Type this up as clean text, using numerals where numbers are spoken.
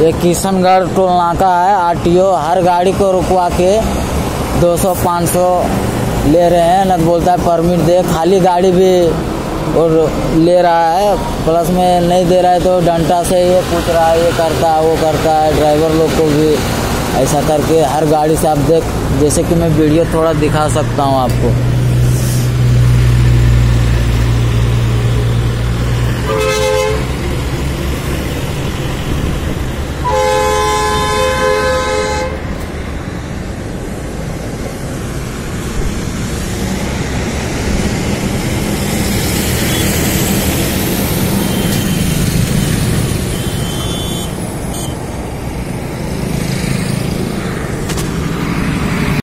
ये किशनगढ़ टोल नाका है। आरटीओ हर गाड़ी को रुकवा के 200-500 ले रहे हैं। न बोलता है परमिट दे, खाली गाड़ी भी और ले रहा है, प्लस में नहीं दे रहा है तो डंडा से ये पूछ रहा है, ये करता है वो करता है। ड्राइवर लोग को भी ऐसा करके हर गाड़ी से आप देख, जैसे कि मैं वीडियो थोड़ा दिखा सकता हूँ आपको।